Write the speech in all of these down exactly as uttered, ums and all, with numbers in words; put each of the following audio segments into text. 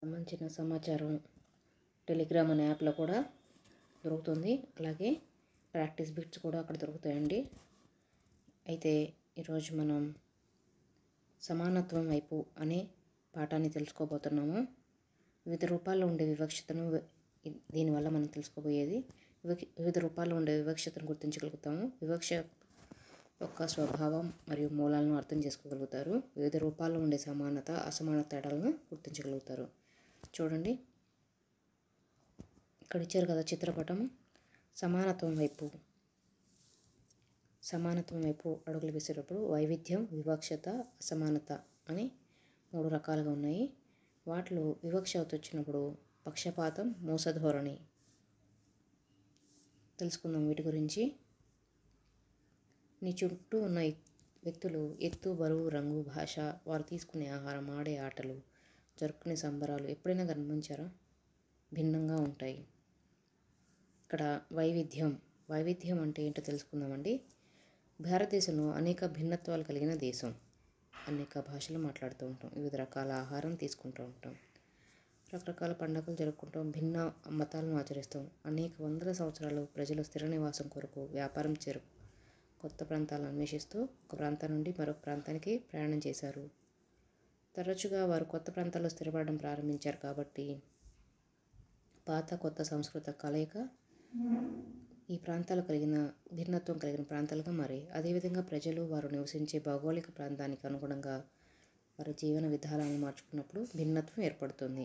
సంబంధించిన సమాచారం టెలిగ్రామ్ అనే యాప్లో కూడా దొరుకుతుంది. అలాగే ప్రాక్టీస్ బిట్స్ కూడా అక్కడ దొరుకుతాయండి. అయితే ఈరోజు మనం సమానత్వం వైపు అనే పాఠాన్ని తెలుసుకోబోతున్నాము. వివిధ రూపాల్లో ఉండే వివక్షతను దీనివల్ల మనం తెలుసుకోబోయేది వివిధ రూపాల్లో ఉండే వివక్షతను గుర్తించగలుగుతాము. వివక్ష యొక్క స్వభావం మరియు మూలాలను అర్థం చేసుకోగలుగుతారు. వివిధ రూపాల్లో ఉండే సమానత అసమానత తేడాలను గుర్తించగలుగుతారు. చూడండి, ఇక్కడ ఇచ్చారు కదా చిత్రపటం. సమానత్వం వైపు సమానత్వం వైపు అడుగులు వేసేటప్పుడు వైవిధ్యం, వివక్షత, అసమానత అని మూడు రకాలుగా ఉన్నాయి. వాటిలో వివక్షత వచ్చినప్పుడు పక్షపాతం, మోసధోరణి తెలుసుకుందాం. వీటి గురించి నీ చుట్టూ ఉన్న వ్యక్తులు ఎత్తు, బరువు, రంగు, భాష, వారు తీసుకునే ఆహారం, ఆడే ఆటలు, జరుపుకునే సంబరాలు ఎప్పుడైనా గమనించారా? భిన్నంగా ఉంటాయి. ఇక్కడ వైవిధ్యం వైవిధ్యం అంటే ఏంటో తెలుసుకుందామండి. భారతదేశంలో అనేక భిన్నత్వాలు కలిగిన దేశం. అనేక భాషలు మాట్లాడుతూ ఉంటాం, వివిధ రకాల ఆహారం తీసుకుంటూ ఉంటాం, రకరకాల పండుగలు జరుపుకుంటాం, భిన్న మతాలను ఆచరిస్తాం. అనేక వందల సంవత్సరాలు ప్రజలు స్థిర నివాసం కొరకు వ్యాపారం చేరు కొత్త ప్రాంతాలను అన్వేషిస్తూ ఒక ప్రాంతం నుండి మరొక ప్రాంతానికి ప్రయాణం చేశారు. తరచుగా వారు కొత్త ప్రాంతాల్లో స్థిరపడడం ప్రారంభించారు. కాబట్టి పాత కొత్త సంస్కృత కలయిక ఈ ప్రాంతాలు కలిగిన భిన్నత్వం కలిగిన ప్రాంతాలుగా మారాయి. అదేవిధంగా ప్రజలు వారు నివసించే భౌగోళిక ప్రాంతానికి అనుగుణంగా వారి జీవన విధానాలను మార్చుకున్నప్పుడు భిన్నత్వం ఏర్పడుతుంది.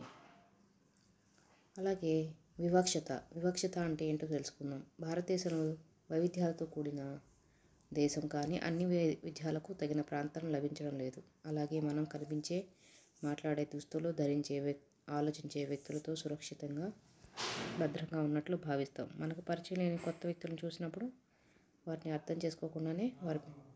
అలాగే వివక్షత వివక్షత అంటే ఏంటో తెలుసుకుందాం. భారతదేశంలో వైవిధ్యాలతో కూడిన దేశం, కానీ అన్ని వైవిధ్యాలకు తగిన ప్రాంతం లభించడం లేదు. అలాగే మనం కనిపించే, మాట్లాడే దుస్తులు, ధరించే వ్యక్ ఆలోచించే వ్యక్తులతో సురక్షితంగా భద్రంగా ఉన్నట్లు భావిస్తాం. మనకు పరిచయం లేని కొత్త వ్యక్తులను చూసినప్పుడు వారిని అర్థం చేసుకోకుండానే వారి